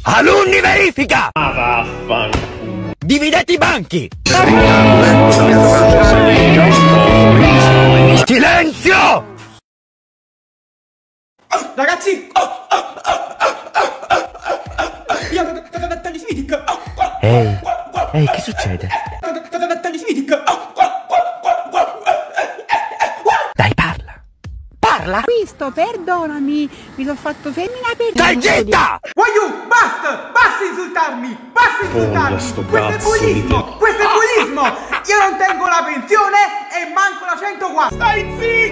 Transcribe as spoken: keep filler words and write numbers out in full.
Alunni verifica! Ah, vaffanculo. Dividete i banchi! Silenzio! Ragazzi! Ehi, ehi, che succede? Dai, parla! Parla! Visto, perdonami, mi sono fatto femmina per... Stai zitta! Voglio, basta! Basta insultarmi! Basta insultarmi! sto Questo è cazzo bullismo! di- Questo è bullismo! Io non tengo la pensione e manco la centoquattro! Stai zitto!